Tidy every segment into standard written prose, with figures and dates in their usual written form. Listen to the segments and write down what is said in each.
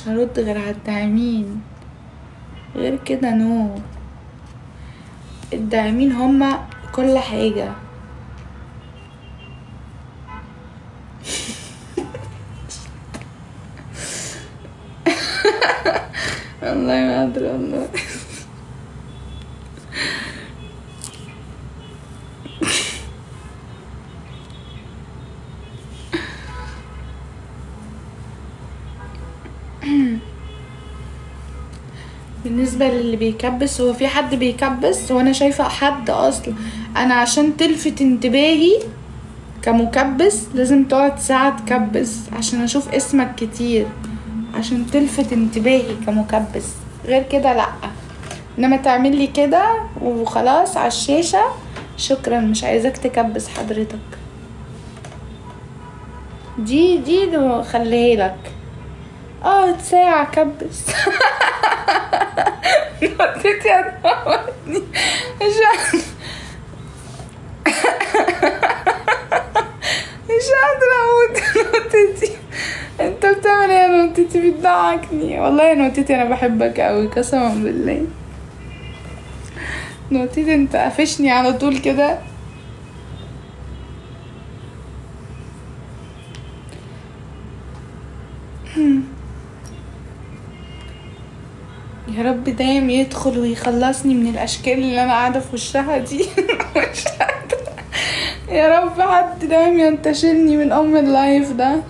هرد غير على الداعمين، غير كده نو. الداعمين هما كل حاجة. والله ما ادري والله. بالنسبة للي بيكبس، هو في حد بيكبس؟ وانا شايفة حد اصلا. انا عشان تلفت انتباهي كمكبس لازم تقعد ساعة تكبس عشان اشوف اسمك كتير، عشان تلفت انتباهي كمكبس. غير كده لأ. انما تعمل لي كده وخلاص على الشاشة، شكرا، مش عايزاك تكبس حضرتك. دي خليها لك. ساعة كبس. نطيت يا نوتني. مش قادرة اموت. نوتتي انت بتعمل ايه يا نوتتي؟ بتضحكني والله يا نوتتي. انا بحبك اوي قسما بالله. نوتتي انت قفشني على طول كده. يا رب دايم يدخل ويخلصني من الاشكال اللي انا قاعده في وشها دي. مش قادرة. يا رب حد دايم ينتشلني من اللايف ده.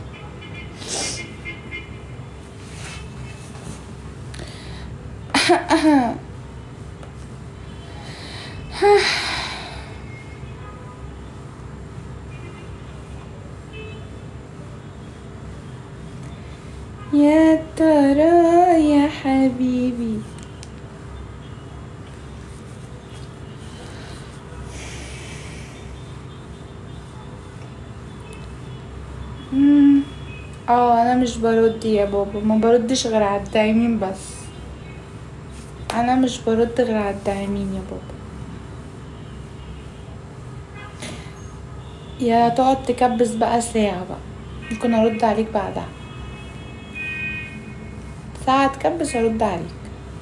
يا ترى يا حبيبي. انا مش برد يا بابا، ما بردش غير على الداعمين بس. انا مش برد غير على الداعمين يا بابا. يا تقعد تكبس بقى ساعة بقى، ممكن ارد عليك بعدها. ساعة تكبس ارد عليك.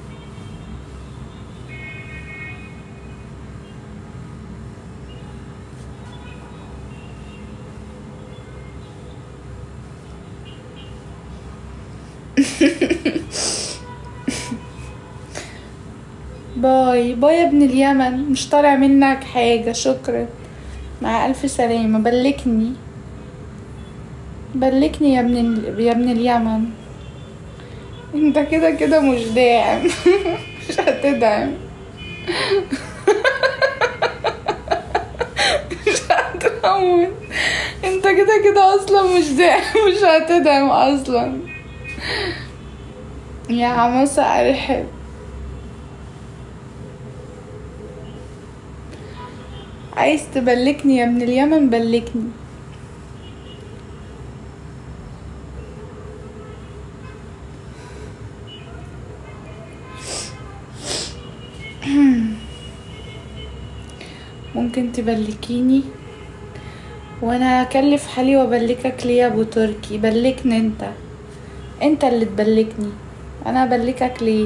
باي باي يا ابن اليمن، مش طالع منك حاجة، شكرا، مع الف سلامة. بلكني يا ابن اليمن. انت كده كده مش داعم. مش هتدعم. مش هتدعم. انت كده كده اصلا مش داعم، مش هتدعم اصلا. يا عماسة ارحب. عايز تبلكني يا ابن اليمن؟ بلكني. ممكن تبلكيني وانا اكلف حالي وابلكك ليه يا ابو تركي؟ بلكني انت اللي تبلكني، انا ابلكك ليه؟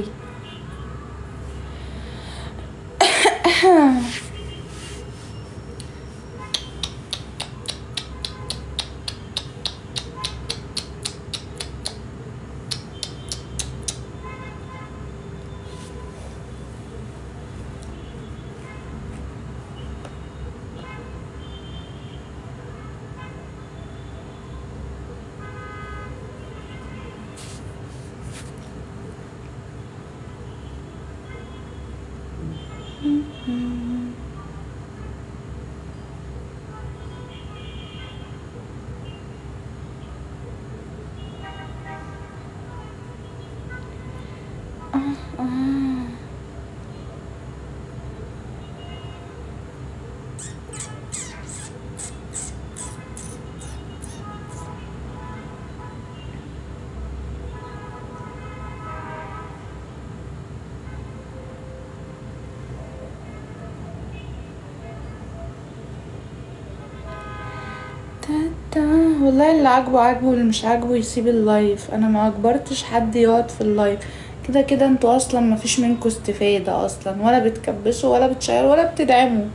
والله اللي عاجبه عاجبه واللي مش عاجبه يسيب اللايف. انا ما اجبرتش حد يقعد في اللايف، كده كده انتوا اصلا ما فيش منكم استفادة اصلا، ولا بتكبسوا ولا بتشيروا ولا بتدعموا.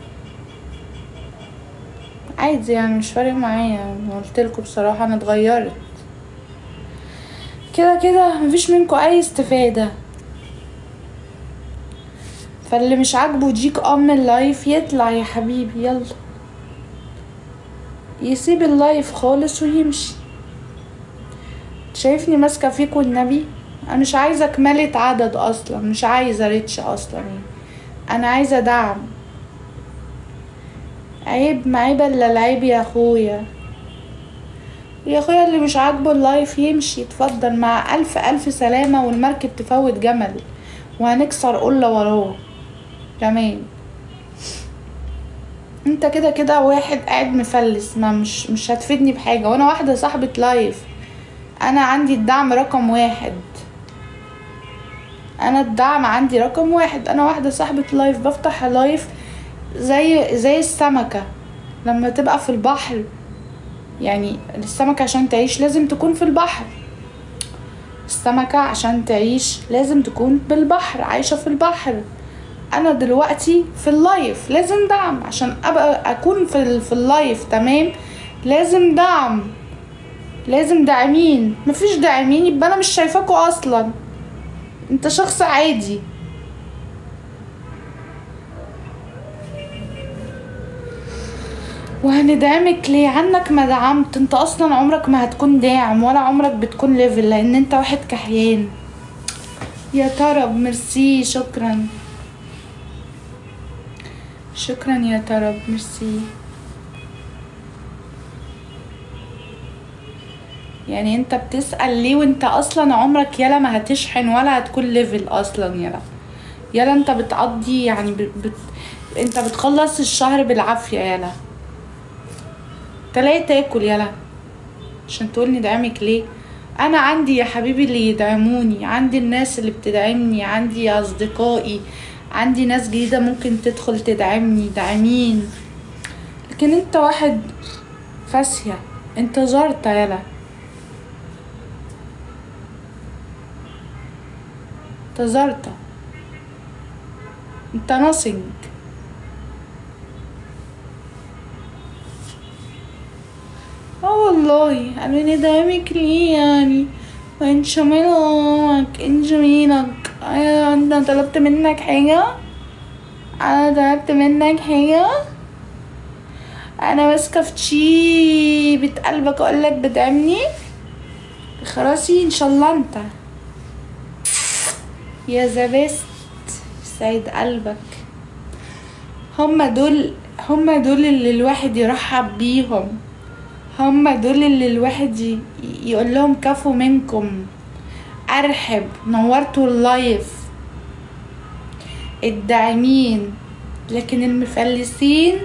عادي يعني، مش فارق معايا. قلتلكوا بصراحة انا اتغيرت، كده كده مفيش منكم اي استفادة. فاللي مش عاجبه يجيك اللايف يطلع يا حبيبي، يلا يسيب اللايف خالص ويمشي. شايفني ماسكه فيكوا النبي؟ انا مش عايزه كمالة عدد اصلا، مش عايزه ريتش اصلا يعني. انا عايزه دعم. عيب معيب الا العيب يا اخويا. يا اخويا اللي مش عاجبه اللايف يمشي، اتفضل مع الف الف سلامه، والمركب تفوت جمل وهنكسر قله وراه كمان. انت كده كده واحد قاعد مفلس، ما مش هتفيدني بحاجه، وانا واحده صاحبه لايف. انا عندي الدعم رقم واحد، انا الدعم عندي رقم واحد. انا واحده صاحبه لايف، بفتح لايف زي السمكه لما تبقى في البحر. يعني السمكه عشان تعيش لازم تكون في البحر، السمكه عشان تعيش لازم تكون بالبحر، عايشه في البحر. انا دلوقتي في اللايف لازم دعم عشان ابقى اكون في اللايف تمام. لازم دعم، لازم داعمين. مفيش داعمين يبقى انا مش شايفاكوا اصلا، انت شخص عادي. وهندعمك ليه؟ عنك ما دعمت، انت اصلا عمرك ما هتكون داعم ولا عمرك بتكون ليفل، لان انت واحد كحيان. يا طرب ميرسي، شكرا شكرا يا طرب، ميرسي. يعني انت بتسأل ليه وانت اصلا عمرك يلا ما هتشحن ولا هتكون ليفل اصلا. يلا انت بتقضي يعني انت بتخلص الشهر بالعافية. يلا تلاقي تاكل يلا عشان تقولني دعمك ليه. انا عندي يا حبيبي اللي يدعموني، عندي الناس اللي بتدعمني، عندي اصدقائي، عندي ناس جديدة ممكن تدخل تدعمني، داعمين. لكن انت واحد فاسية، انت زرطة يلا، انت زرطة، انت ناصنج. والله انا ندعمك ليه يعني؟ وانت شمالك انت جميلك. انا طلبت منك حاجة؟ انا طلبت منك حاجة؟ انا ماسكه في شيبة قلبك اقولك بدعمني؟ خراسي ان شاء الله. انت يا زبست سعيد قلبك. هما دول اللي الواحد يرحب بيهم، هما دول اللي الواحد يقول لهم كفو منكم، ارحب، نورتوا اللايف، الداعمين. لكن المفلسين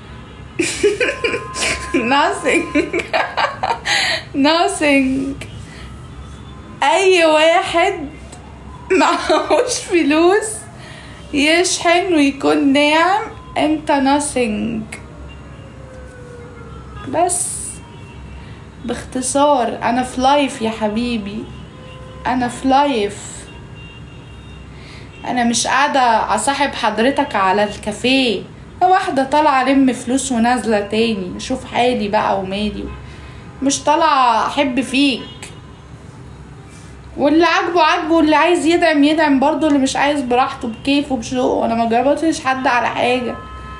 nothing nothing. اي واحد معهوش فلوس يشحن ويكون ناعم، انت nothing. بس باختصار انا في لايف يا حبيبي، انا في لايف. انا مش قاعدة اصاحب حضرتك على الكافيه، واحدة طالعة الم فلوس ونازلة تاني، شوف حالي بقى ومالي. مش طالعة احب فيك. واللي عاجبه عاجبه، واللي عايز يدعم يدعم برضه، اللي مش عايز براحته بكيفه بشوقه. انا ما جربتش حد على حاجة،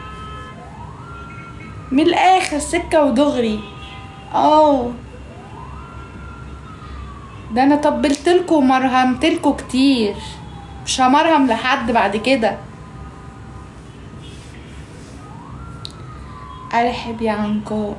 من الاخر سكة ودغري. ده انا طبلتلكوا ومرهمتلكوا كتير، مش همرهم لحد بعد كده. ارحب يا عنقاء.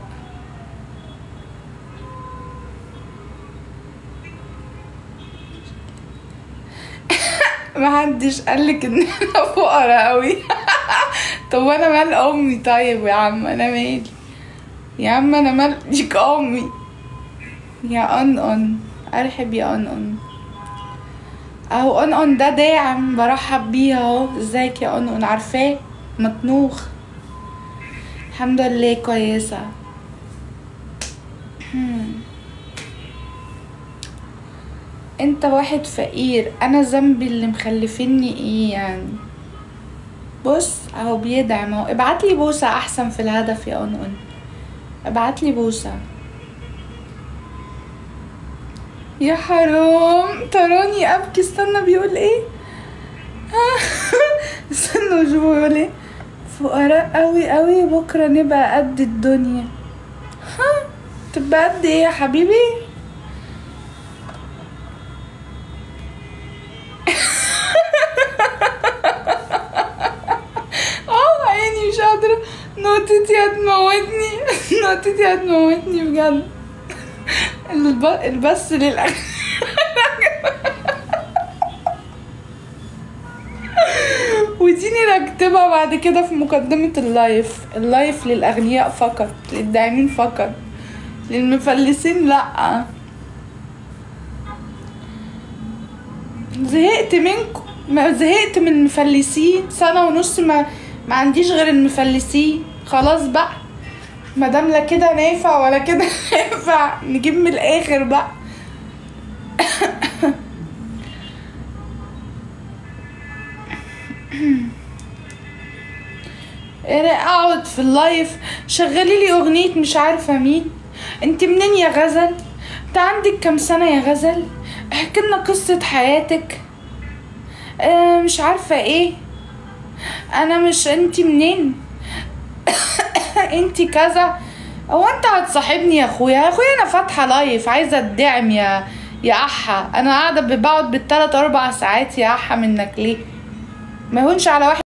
محدش قالك ان انا فقرا قوي. طب وانا مال امي؟ طيب يا عم انا مالي يا عم، انا مال ديك امي. يا ان ارحب يا ان اهو. ان ده داعم برحب بيه اهو. ازيك يا ان عارفاه؟ مطنوخ الحمد لله كويسه. انت واحد فقير، انا ذنبي اللي مخلفني ايه يعني؟ بص اهو بيدعم اهو. ابعتلي بوسة احسن في الهدف يا أنقن، ابعتلي بوسة. يا حرام تراني ابكي. استنى بيقول ايه؟ استنى وشوفوا بيقول ايه. فقراء قوي قوي بكرة نبقى قد الدنيا. ها تبقى قد ايه يا حبيبي؟ عيني مش قادرة، نوتتي هتموتني. نوتتي هتموتني بجد. البث للأغنياء. وديني نكتبها بعد كده في مقدمة اللايف للأغنياء فقط، للداعمين فقط، للمفلسين لأ. زهقت منكم، ما زهقت من المفلسين. سنة ونص ما عنديش غير المفلسين. خلاص بقى، مادام لا كده نافع ولا كده نافع، نجيب من الآخر بقى. اقعد في اللايف شغلي لي اغنية مش عارفة مين. انت منين يا غزل؟ انت عندك كام سنة يا غزل؟ احكي لنا قصة حياتك. مش عارفة ايه. انا مش انت منين؟ انت كذا. هو انت هتصاحبني يا اخويا؟ يا اخويا انا فاتحة لايف عايزة ادعم يا احا. انا قاعدة بقعد بالثلاث 4 ساعات يا احا منك ليه؟ ما يهونش على واحد